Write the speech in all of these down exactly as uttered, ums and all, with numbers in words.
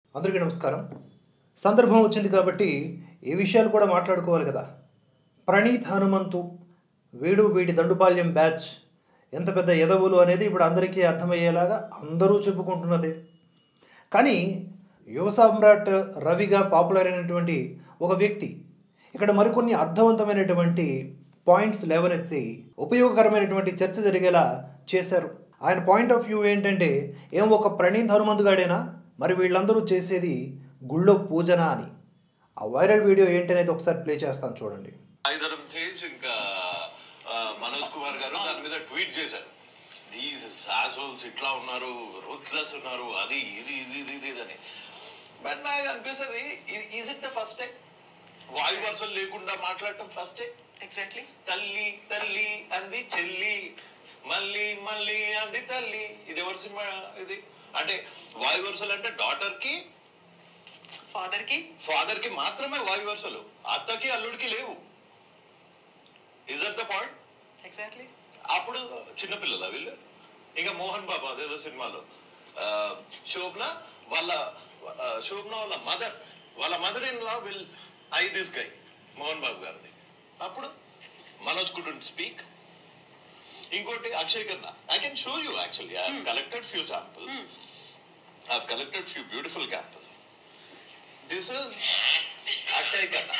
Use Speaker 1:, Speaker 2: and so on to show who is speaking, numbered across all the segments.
Speaker 1: అందరికీ నమస్కారం. సందర్భం వచ్చింది కాబట్టి ఈ విషయాలు కూడా మాట్లాడుకోవాలి కదా. ప్రణీత్ హనుమంతు వీడు వీడి దండుపాల్యం బ్యాచ్ ఎంత పెద్ద ఎదవులు అనేది ఇప్పుడు అందరికీ అర్థమయ్యేలాగా అందరూ చెప్పుకుంటున్నదే. కానీ యువ సామ్రాట్ రవిగా పాపులర్ అయినటువంటి ఒక వ్యక్తి ఇక్కడ మరికొన్ని అర్థవంతమైనటువంటి పాయింట్స్ లేవనెత్తి ఉపయోగకరమైనటువంటి చర్చ జరిగేలా చేశారు. ఆయన పాయింట్ ఆఫ్ వ్యూ ఏంటంటే, ఏం ఒక ప్రణీత్ హనుమంతు గాడేనా, మరి వీళ్ళందరూ చేసేది గుళ్ళో పూజన అని. ఆ వైరల్ వీడియో ఏంటనేది ఒకసారి ప్లే చేస్తాను చూడండి.
Speaker 2: ఐదరం తేజ్ ఇంకా మనోజ్ కుమార్ గారు దాని మీద ట్వీట్ చేశారు. దీస్ అసోల్స్ ఇట్లా ఉన్నారు, రూత్లెస్ ఉన్నారు, అది ఇది ఇది ఇది ఇది అని. బట్ నాకు అనిపిస్తుంది, is it the first time వాయు వరుసలు లేకుండా మాట్లాడటం ఫస్ట్ టైం?
Speaker 3: ఎగ్జాక్ట్లీ.
Speaker 2: తల్లి తల్లి అంది చెల్లి, మళ్ళీ మళ్ళీ అంది తల్లి. ఇది ఎవరి సినిమా ఇది? అంటే వాయు వరుసలు అంటే డాటర్ కి
Speaker 3: ఫాదర్ కి
Speaker 2: ఫాదర్ కి మాత్రమే వాయు వరుసలు, అత్తకి అల్లుడికి లేవు. Is that the point?
Speaker 3: Exactly.
Speaker 2: అప్పుడు చిన్నపిల్లల వీళ్ళు. ఇంకా మోహన్ బాబు అదేదో సినిమాలో శోభన వాళ్ళ శోభన వాళ్ళ మదర్ వాళ్ళ mother in law will I this guy Mohan Babu గారిది. అప్పుడు మనోజ్ కుడెంట్ స్పీక్. ఇంకోటి Akshay Khanna. I can show you actually. I have collected few samples. I have collected few beautiful campus. This is Akshay Khanna.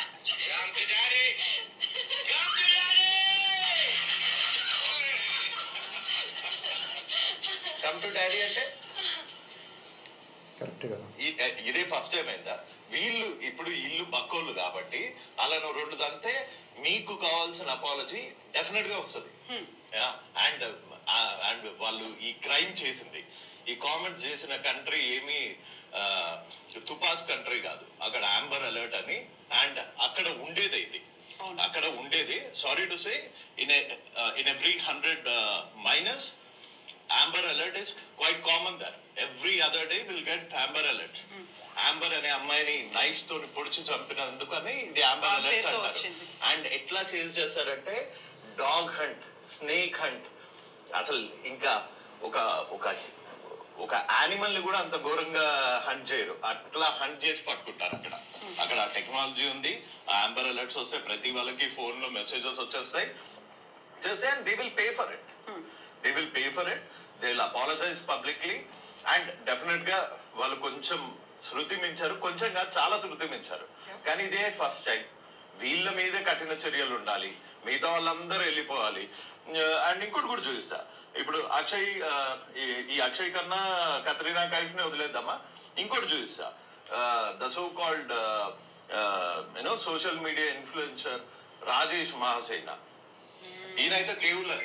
Speaker 2: Come to daddy అంటే
Speaker 1: correct కదా.
Speaker 2: ఇదే first time అయిందా? వీళ్ళు ఇప్పుడు ఇల్లు బక్కోళ్ళు కాబట్టి అలా రెండు దంతే మీకు కావాల్సిన అపాలజీ డెఫినెట్ గా వస్తుంది. అండ్ అండ్ వాళ్ళు ఈ క్రైమ్ చేసింది, ఈ కామెంట్స్ చేసిన కంట్రీ ఏమి తుపాస్ కంట్రీ కాదు, అక్కడ ఆంబర్ అలర్ట్ అని. అండ్ అక్కడ ఉండేది ఇది, అక్కడ ఉండేది sorry to say in in every hundred minus Amber alert is quite common there. Every other day we'll get Amber alert. Hmm. Amber అనే అమ్మాయిని నైఫ్ తో పొడిచి చంపినందుకని ఇది Amber alert అంటారు. అండ్ ఎట్లా చేజ్ చేస్తారంటే డాగ్ హంట్, స్నేక్ హంట్, అసలు ఇంకా ఒక ఒక ఒక యానిమల్ ని కూడా అంత ఘోరంగా హంట్ చేయరు, అట్లా హంట్ చేసి పట్టుకుంటారు అక్కడ. అక్కడ టెక్నాలజీ ఉంది. Amber alerts వస్తే ప్రతి వాళ్ళకి ఫోన్ లో మెసేజెస్ వచ్చేస్తాయి. Just and they will pay for it. Hmm. They will pay for it. They will apologize publicly. And definitely గా వాళ్ళు కొంచెం శృతి మించారు, కొంచెం కాదు చాలా శృతి మించారు. కానీ ఇదే ఫస్ట్ టైం. వీళ్ళ మీదే కఠిన చర్యలు ఉండాలి, మిగతా వాళ్ళందరూ వెళ్ళిపోవాలి. అండ్ ఇంకోటి కూడా చూపిస్తా. ఇప్పుడు అక్షయ్ ఈ అక్షయ్ కన్నా కత్రీనా కైఫ్ ని వదిలేద్దామా? ఇంకోటి చూపిస్తా. The so called you know social media influencer Rajesh Mahasena. ఈయనైతే దేవుళ్ళని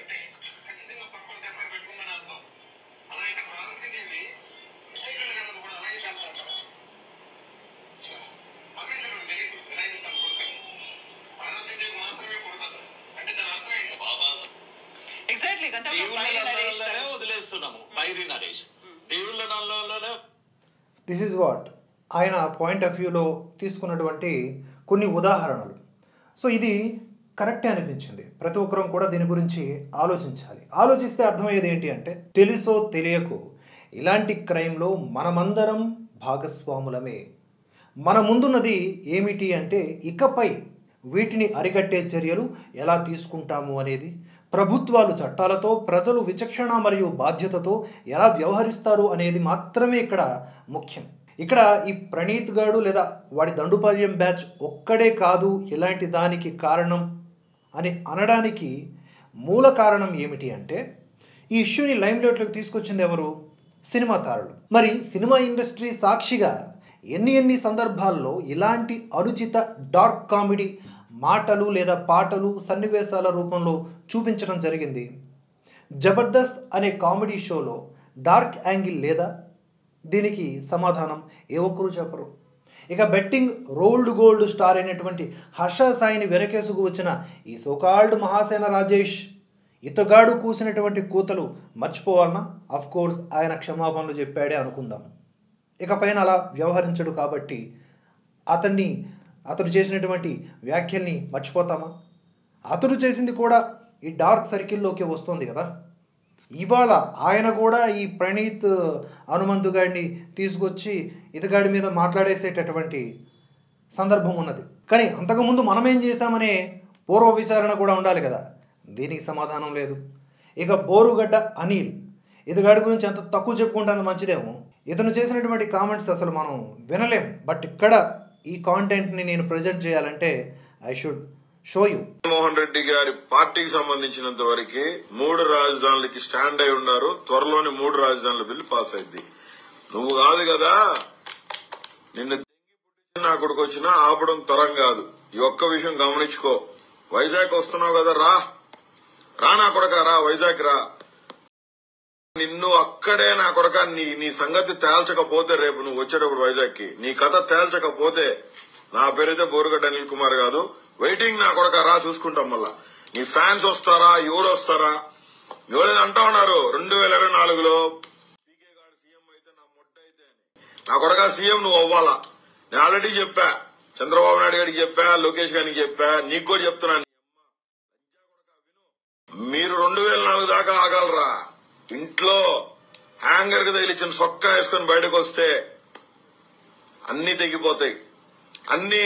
Speaker 2: వదిలేస్తున్నాము. బైరి నరేష్ దేవుళ్ళ నల్లోనే.
Speaker 1: దిస్ ఈజ్ వాట్ ఆయన పాయింట్ ఆఫ్ వ్యూలో తీసుకున్నటువంటి కొన్ని ఉదాహరణలు. సో ఇది కరెక్టే అనిపించింది. ప్రతి ఒక్కరం కూడా దీని గురించి ఆలోచించాలి. ఆలోచిస్తే అర్థమయ్యేది ఏంటి అంటే, తెలుసో తెలియకో ఇలాంటి క్రైమ్లో మనమందరం భాగస్వాములమే. మన ముందున్నది ఏమిటి అంటే, ఇకపై వీటిని అరికట్టే చర్యలు ఎలా తీసుకుంటాము అనేది, ప్రభుత్వాలు చట్టాలతో, ప్రజలు విచక్షణ మరియు బాధ్యతతో ఎలా వ్యవహరిస్తారు అనేది మాత్రమే ఇక్కడ ముఖ్యం. ఇక్కడ ఈ ప్రణీత్ గాడు లేదా వాడి దండుపాల్యం బ్యాచ్ ఒక్కడే కాదు ఇలాంటి దానికి కారణం అని అనడానికి మూల కారణం ఏమిటి అంటే, ఈ ఇష్యూని లైమ్లైట్లోకి తీసుకొచ్చింది ఎవరు? సినిమా తారలు. మరి సినిమా ఇండస్ట్రీ సాక్షిగా ఎన్ని ఎన్ని సందర్భాల్లో ఇలాంటి అనుచిత డార్క్ కామెడీ మాటలు లేదా పాటలు సన్నివేశాల రూపంలో చూపించడం జరిగింది. జబర్దస్త్ అనే కామెడీ షోలో డార్క్ యాంగిల్ లేదా? దీనికి సమాధానం ఏ ఒక్కరూ చెప్పరు. ఇక బెట్టింగ్ రోల్డ్ గోల్డ్ స్టార్ అయినటువంటి హర్ష సాయిని వెనకేసుకు వచ్చిన ఈ సోకాల్డ్ మహాసేన రాజేష్ ఇతగాడు కూసినటువంటి కూతలు మర్చిపోవాలన్నా? అఫ్ కోర్స్ ఆయన క్షమాపణలు చెప్పాడే అనుకుందాం. ఇకపైన అలా వ్యవహరించడు కాబట్టి అతన్ని అతడు చేసినటువంటి వ్యాఖ్యల్ని మర్చిపోతామా? అతడు చేసింది కూడా ఈ డార్క్ సర్కిల్లోకి వస్తుంది కదా. ఇవాళ ఆయన కూడా ఈ ప్రణీత్ హనుమంతు గాడిని తీసుకొచ్చి ఇతగాడి మీద మాట్లాడేసేటటువంటి సందర్భం ఉన్నది. కానీ అంతకుముందు మనమేం చేశామనే పూర్వ విచారణ కూడా ఉండాలి కదా, దీనికి సమాధానం లేదు. ఇక బోరుగడ్డ అనిల్, ఇతగాడి గురించి ఎంత తక్కువ చెప్పుకుంటే అంత మంచిదేమో. ఇతను చేసినటువంటి కామెంట్స్ అసలు మనం వినలేం. బట్ ఇక్కడ ఈ కాంటెంట్ని నేను ప్రజెంట్ చేయాలంటే I should show you.
Speaker 4: Jaganmohan Reddy గారి పార్టీకి సంబంధించినంత వరకు మూడు రాజధానులకి స్టాండ్ అయి ఉన్నారు. త్వరలోనే మూడు రాజధానుల బిల్లు పాస్ అయింది. నువ్వు కాదు కదా నిన్న నా కొడుకు వచ్చినా ఆపడం తరం కాదు. ఈ ఒక్క విషయం గమనించుకో. వైజాగ్ వస్తున్నావు కదా, రా రా నా కొడక, రా వైజాగ్ రా. నిన్ను అక్కడే నా కొడక నీ నీ సంగతి తేల్చకపోతే, రేపు నువ్వు వచ్చేటప్పుడు వైజాగ్ కి నీ కథ తేల్చకపోతే, నా పేరైతే బోరుగడ్డ అనిల్ కుమార్ కాదు, వెయిటింగ్ నా కొడక, రా చూసుకుంటాం. మళ్ళా నీ ఫ్యాన్స్ వస్తారా, ఎవరు వస్తారా, ఎవరైనా అంటా ఉన్నారు రెండు వేల ఇరవై నాలుగులో పీకే గారు సీఎం అయితే నా మొట్ట అయితే అని. నా కొడక సీఎం నువ్వు అవ్వాలా. నేను ఆల్రెడీ చెప్పా, చంద్రబాబు నాయుడు గారికి చెప్పా, లోకేష్ గారికి చెప్పా, నీకు కూడా చెప్తున్నాను. మీరు రెండు వేల నాలుగు దాకా ఆగలరా. ఇంట్లో హ్యాంగర్ కి తగిలిచ్చిన సొక్క వేసుకొని బయటకు వస్తే అన్ని తెగిపోతాయి. అన్ని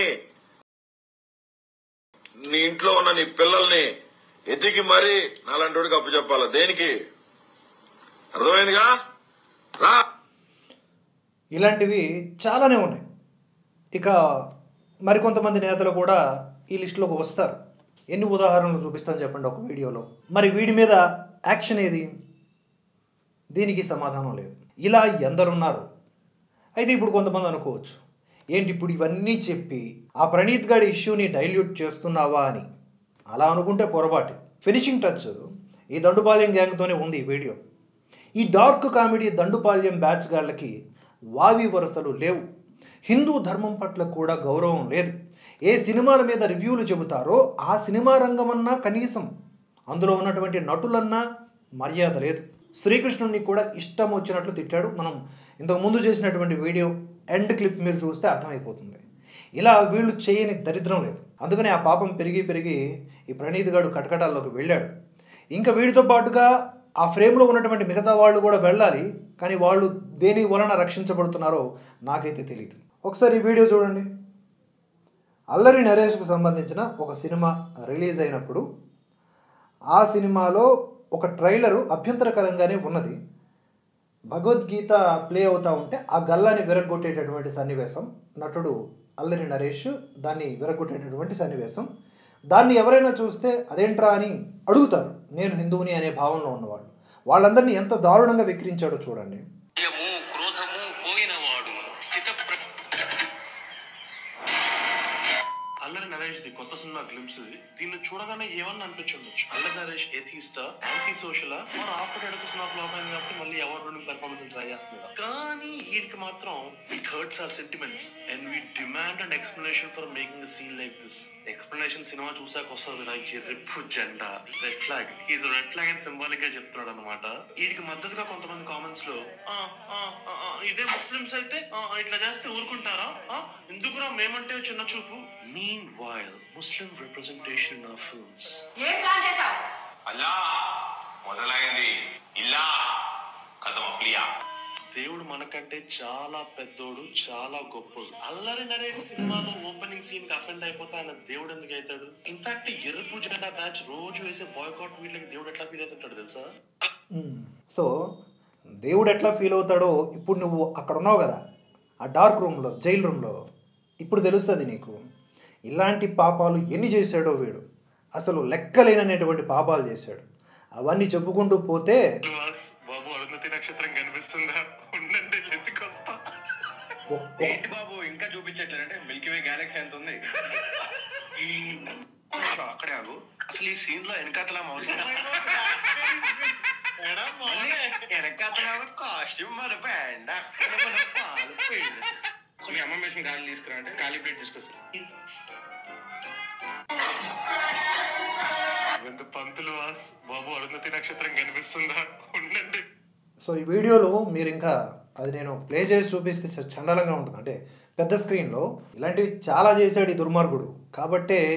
Speaker 4: నీ ఇంట్లో ఉన్న నీ పిల్లల్ని ఎతికి మరీ నాలాంటి అప్పచెప్పాల. దేనికి? అర్థమైందిగా, రా.
Speaker 1: ఇలాంటివి చాలానే ఉన్నాయి. ఇక మరికొంతమంది నేతలు కూడా ఈ లిస్టులోకి వస్తారు. ఎన్ని ఉదాహరణలు చూపిస్తాను చెప్పండి ఒక వీడియోలో. మరి వీడి మీద యాక్షన్ ఏది? దీనికి సమాధానం లేదు. ఇలా ఎందరున్నారు. అయితే ఇప్పుడు కొంతమంది అనుకోవచ్చు, ఏంటి ఇప్పుడు ఇవన్నీ చెప్పి ఆ ప్రణీత్ గాడి ఇష్యూని డైల్యూట్ చేస్తున్నావా అని. అలా అనుకుంటే పొరపాటు. ఫినిషింగ్ టచ్ ఈ దండుపాలెం గ్యాంగ్తోనే ఉంది ఈ వీడియో. ఈ డార్క్ కామెడీ దండుపాలెం బ్యాచ్ గాళ్ళకి వావి వరుసలు లేవు. హిందూ ధర్మం పట్ల కూడా గౌరవం లేదు. ఏ సినిమాల మీద రివ్యూలు చెబుతారో ఆ సినిమా రంగమన్నా కనీసం అందులో ఉన్నటువంటి నటులన్నా మర్యాద లేదు. శ్రీకృష్ణుడిని కూడా ఇష్టం వచ్చినట్లు తిట్టాడు. మనం ఇంతకు ముందు చేసినటువంటి వీడియో ఎండ్ క్లిప్ మీరు చూస్తే అర్థమైపోతుంది. ఇలా వీళ్ళు చేయని దరిద్రం లేదు. అందుకని ఆ పాపం పెరిగి పెరిగి ఈ ప్రణీత్ గాడు కటకటాల్లోకి వెళ్ళాడు. ఇంకా వీడితో పాటుగా ఆ ఫ్రేమ్లో ఉన్నటువంటి మిగతా వాళ్ళు కూడా వెళ్ళాలి. కానీ వాళ్ళు దేని వలన రక్షించబడుతున్నారో నాకైతే తెలియదు. ఒకసారి ఈ వీడియో చూడండి. అల్లరి నరేష్కు సంబంధించిన ఒక సినిమా రిలీజ్ అయినప్పుడు ఆ సినిమాలో ఒక ట్రైలరు అభ్యంతరకరంగానే ఉన్నది. భగవద్గీత ప్లే అవుతూ ఉంటే ఆ గల్లాన్ని విరగొట్టేటటువంటి సన్నివేశం, నటుడు అల్లరి నరేష్ దాన్ని విరగొట్టేటటువంటి సన్నివేశం. దాన్ని ఎవరైనా చూస్తే అదేంట్రా అని అడుగుతారు, నేను హిందువుని అనే భావంలో ఉన్నవాళ్ళు. వాళ్ళందరినీ ఎంత దారుణంగా విక్రించాడో చూడండి.
Speaker 5: అల్లరి నరేష్ ది కొత్త సినిమా గ్లిమ్స్. దీన్ని చూడగానే ఏమన్నా అనిపించవచ్చు, అల్లరి నరేష్ ఎథిస్టా, యాంటీ సోషలా, మరి ఆఫ్టర్ ఎడకు సినిమా ఫ్లాప్ అయింది కాబట్టి మళ్ళీ అవార్డు విన్నింగ్ పెర్ఫార్మెన్స్ ట్రై చేస్తున్నాడు. కానీ వీరికి మాత్రం it hurts our sentiments and we demand and explanation for making a scene like this. Explanation cinema చూసాక వస్తుంది. లైక్ రెప్పు జెండా, red flag, is red flag అని సింబాలిక్ గా చెప్తున్నాడు అనమాట. వీరికి మద్దతుగా కొంతమంది కామెంట్స్ లో ఇదే ముస్లిమ్స్ అయితే ఇట్లా చేస్తే ఊరుకుంటారా, ఎందుకురా మేమంటే చిన్న చూపు. Meanwhile, Muslim representation in our films.
Speaker 6: ఏం ప్లాన్ చేశావు?
Speaker 2: అల్లా మొదలైంది ఇల్లా కథమఫ్లియా.
Speaker 5: దేవుడు మనకంటే చాలా పెద్దోడు, చాలా గొప్పోడు. అల్లరి నరేష్ సినిమాలో ఓపెనింగ్ సీన్ కి అఫెండ్ అయిపోతే ఆయన దేవుడు ఎందుకు అవుతాడు? ఇన్ఫాక్ట్ ఎర్రపు జెండా బ్యాచ్ రోజు వేసే బాయ్కాట్ వీళ్ళకి దేవుడు ఎట్లా ఫీల్ అవుతుంటాడు తెలుసా?
Speaker 1: సో దేవుడు ఎట్లా ఫీల్ అవుతాడో ఇప్పుడు నువ్వు అక్కడ ఉన్నావు కదా ఆ డార్క్ రూమ్లో, జైల్ రూమ్లో, ఇప్పుడు తెలుస్తుంది నీకు. ఇలాంటి పాపాలు ఎన్ని చేశాడో వీడు. అసలు లెక్కలేననేటువంటి పాపాలు చేశాడు. అవన్నీ చెప్పుకుంటూ పోతే
Speaker 5: బాబు అరుంధతి నక్షత్రం కనిపిస్తుందా, ఉండండి ఎత్తుకొస్తా.
Speaker 7: ఏంటి బాబు ఇంకా చూపించట్లేదంటే మిల్కీ వే గ్యాలక్సీ ఎంత ఉంది అక్కడే ఆగు. అసలు ఈ సీన్ లో వెనకాతలా వెనకాతలా కాస్ట్యూమ్ మన బ్యాండ్ కొన్ని అమ్మ మెషిన్ గాలి తీసుకురా అంటే ఖాళీ ప్లేట్ తీసుకొస్తా.
Speaker 5: పంతులు వాస్ బాబు అరుంధతి నక్షత్రం కనిపిస్తుందా, ఉండండి.
Speaker 1: సో ఈ వీడియోలో మీరు ఇంకా అది నేను ప్లే చేసి చూపిస్తే చండాలంగా ఉంటుంది. అంటే పెద్ద స్క్రీన్లో ఇలాంటివి చాలా చేశాడు ఈ దుర్మార్గుడు. కాబట్టే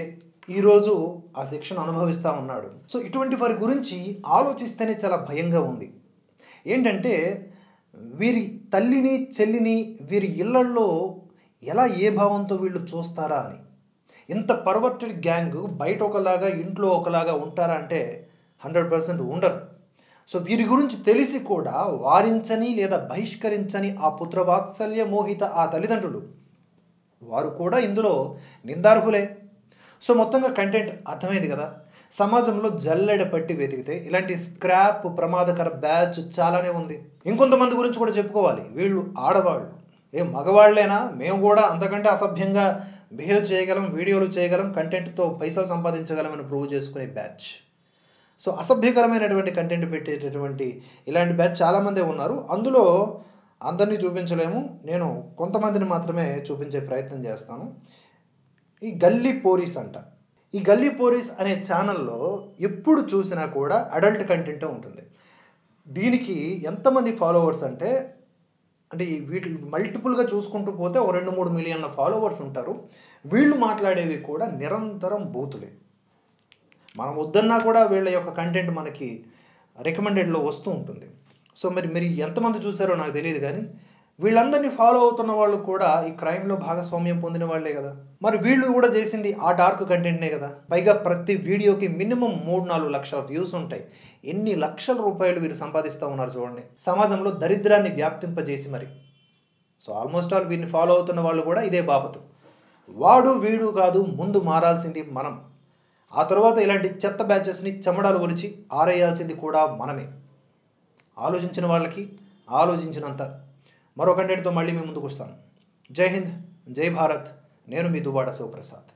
Speaker 1: ఈరోజు ఆ శిక్షను అనుభవిస్తూ ఉన్నాడు. సో ఇటువంటి వారి గురించి ఆలోచిస్తేనే చాలా భయంగా ఉంది. ఏంటంటే వీరి తల్లిని చెల్లిని వీరి ఇళ్లల్లో ఎలా ఏ భావంతో వీళ్ళు చూస్తారా అని. ఇంత పర్వర్టెడ్ గ్యాంగ్ బయట ఒకలాగా ఇంట్లో ఒకలాగా ఉంటారా అంటే హండ్రెడ్ పర్సెంట్ ఉండరు. సో వీరి గురించి తెలిసి కూడా వారించని లేదా బహిష్కరించని ఆ పుత్రవాత్సల్య మోహిత ఆ తల్లిదండ్రులు వారు కూడా ఇందులో నిందార్హులే. సో మొత్తంగా కంటెంట్ అర్థమైంది కదా. సమాజంలో జల్లెడ పట్టి వెతికితే ఇలాంటి స్క్రాప్ ప్రమాదకర బ్యాచ్ చాలానే ఉంది. ఇంకొంతమంది గురించి కూడా చెప్పుకోవాలి. వీళ్ళు ఆడవాళ్ళు, ఏ మగవాళ్ళైనా మేము కూడా అంతకంటే అసభ్యంగా బిహేవ్ చేయగలం, వీడియోలు చేయగలం, కంటెంట్తో పైసలు సంపాదించగలమని ప్రూవ్ చేసుకునే బ్యాచ్. సో అసభ్యకరమైనటువంటి కంటెంట్ పెట్టేటటువంటి ఇలాంటి బ్యాచ్ చాలామందే ఉన్నారు. అందులో అందరినీ చూపించలేము, నేను కొంతమందిని మాత్రమే చూపించే ప్రయత్నం చేస్తాను. ఈ గల్లీ పోరీస్ అంట. ఈ గల్లీ పోరీస్ అనే ఛానల్లో ఎప్పుడు చూసినా కూడా అడల్ట్ కంటెంటే ఉంటుంది. దీనికి ఎంతమంది ఫాలోవర్స్ అంటే అంటే ఈ వీటి మల్టిపుల్గా చూసుకుంటూ పోతే ఒక రెండు మూడు మిలియన్ల ఫాలోవర్స్ ఉంటారు. వీళ్ళు మాట్లాడేవి కూడా నిరంతరం బూతులే. మనం వద్దన్నా కూడా వీళ్ళ యొక్క కంటెంట్ మనకి రికమెండెడ్లో వస్తూ ఉంటుంది. సో మరి మీరు ఎంతమంది చూసారో నాకు తెలియదు, కానీ వీళ్ళందరినీ ఫాలో అవుతున్న వాళ్ళు కూడా ఈ క్రైమ్లో భాగస్వామ్యం పొందిన వాళ్ళే కదా. మరి వీళ్ళు కూడా చేసింది ఆ డార్క్ కంటెంట్నే కదా. పైగా ప్రతి వీడియోకి మినిమం మూడు నాలుగు లక్షల వ్యూస్ ఉంటాయి. ఎన్ని లక్షల రూపాయలు వీరు సంపాదిస్తూ ఉన్నారు చూడండి. సమాజంలో దరిద్రాన్ని వ్యాప్తింపజేసి మరి. సో ఆల్మోస్ట్ ఆల్ వీరిని ఫాలో అవుతున్న వాళ్ళు కూడా ఇదే బాపతు. వాడు వీడు కాదు, ముందు మారాల్సింది మనం. ఆ తర్వాత ఇలాంటి చెత్త బ్యాచెస్ని చెమడాలు ఒలిచి ఆరేయాల్సింది కూడా మనమే. ఆలోచించిన వాళ్ళకి ఆలోచించినంత. మరో కంటెంట్తో మళ్ళీ మీ ముందుకు వస్తాను. జై హింద్, జై భారత్. నేను మీ దువ్వాడ శివప్రసాద్.